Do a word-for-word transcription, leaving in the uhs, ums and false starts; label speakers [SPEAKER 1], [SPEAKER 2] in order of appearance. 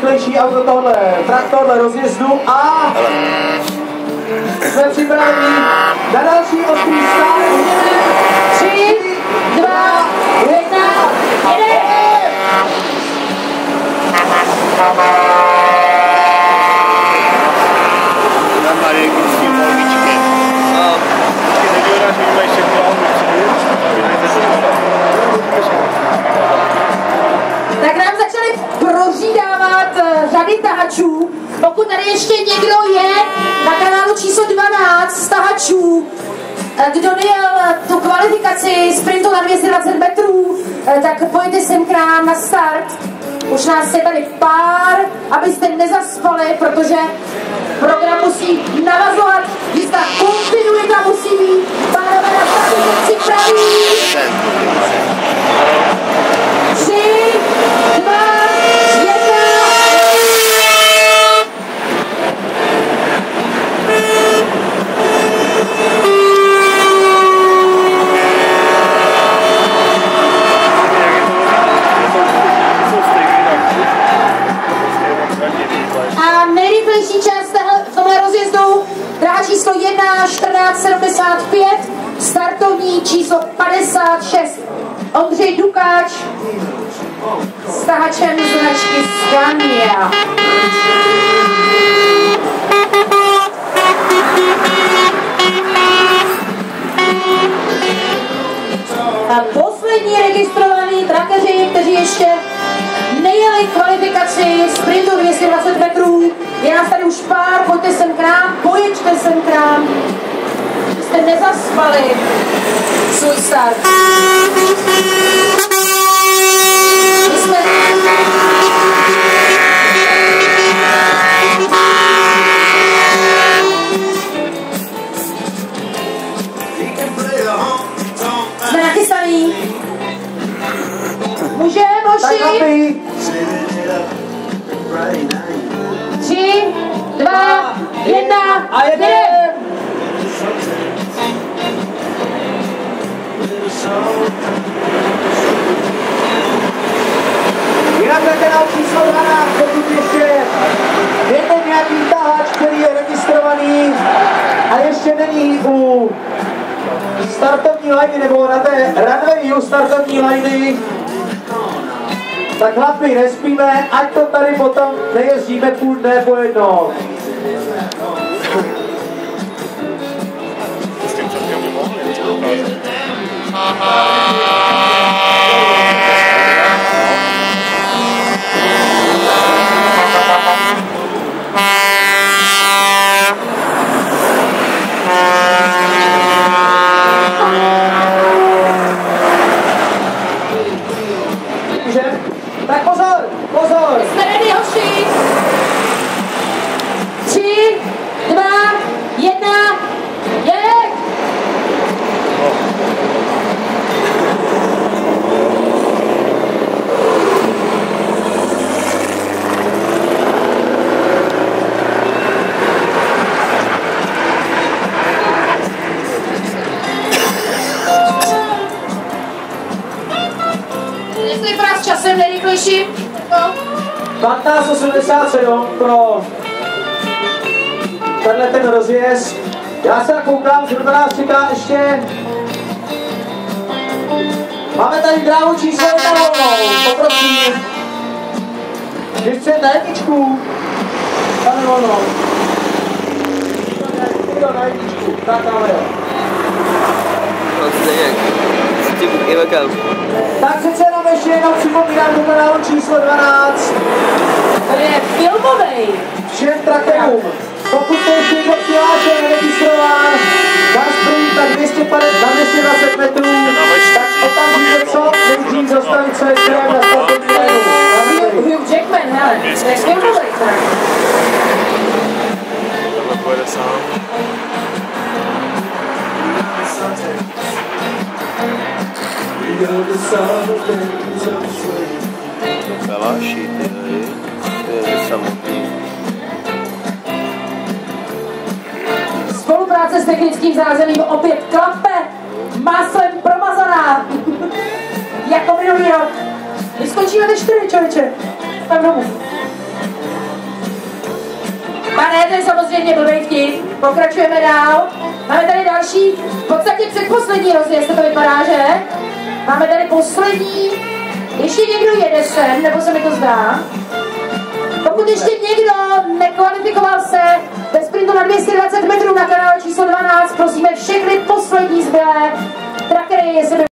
[SPEAKER 1] nejrychlejší auto tohle, trak tohle rozjezdu a jsme připraveni na další ostrý stát.
[SPEAKER 2] Tři, dva, jedna, jedeme!
[SPEAKER 3] Tam má největší volničky. A ty neděláš, že mají všechno
[SPEAKER 2] Tak nám začaly prořídávat řady tahačů. Pokud tady ještě někdo je na kanálu číslo dvanáct z tahačů, kdo nejel tu kvalifikaci sprintu na dvě stě dvacet metrů, tak pojďte sem k nám na start. Už nás je tady pár, abyste nezaspali, protože program musí navazovat, jistá kontinuita musí být. Pánové na start, připraví. Tři, dva, jedna. A nejrychlejší část v tomhle rozjezdu, dráha číslo jedna, čtrnáct sedmdesát pět, startovní číslo padesát šest. Ondřej Dukáč s tahačem značky Scania. A poslední registrovaní trakeři, kteří ještě nejeli kvalifikaci sprintu dvě stě dvacet metrů, je nás tady už pár, pojďte sem k nám, pojďte sem k nám, jste nezaspali svůj start. My jsme... Jsme nachystaný. Můžeme, moši? Tři, dva, jedna a jedeme!
[SPEAKER 1] Jinak na kanál číslo dvanáct, pokud ještě je to nějaký tahač, který je registrovaný a ještě není u startovní liny nebo na té runwayu startovní liny, tak chlapi, nespíme, ať to tady potom nejezdíme půl dne po jedno.
[SPEAKER 3] S tím celkem by mohli něco dokázat.
[SPEAKER 1] Tak pozor, pozor!
[SPEAKER 2] Jsme ready, hoši! Tři, dva, jedna, jeď! Jestli prá s časem nejrychlejší,
[SPEAKER 1] patnáct osmdesát sedm pro tenhle ten rozjezd. Já se koukám, že nás čeká ještě. Máme tady dráhu číslo jedna volnou, poprosím. Když chce na jedničku, pane volnou. Někdo na jedničku, tak dáme jo. Tak přece jenom ještě jenom připomínám do kanálu číslo dvanáct.
[SPEAKER 2] to je filmovej.
[SPEAKER 1] Všem trakerům, pokud to ještě někdo přihlášen, neregistrován, na sprint tak dvě stě dvacet metrů, tak okamžitě co nejdřív zastavit své krem na startovní linu.
[SPEAKER 2] Hugh Jackman, hele, to je filmovej trak.
[SPEAKER 3] Tohle pojede sám. Kalaši, ty to je samotný.
[SPEAKER 2] Spolupráce s technickým zázemím opět klape, máslem promazaná, jako minulý rok. My skončíme ve čtyři, člověče, tak domů. A ne, to je samozřejmě blbej vtip. Pokračujeme dál. Máme tady další, v podstatě předposlední rozjezd, to vypadá, že? Máme tady poslední. Ještě někdo jede sem, nebo se mi to zdá? Pokud ještě někdo neko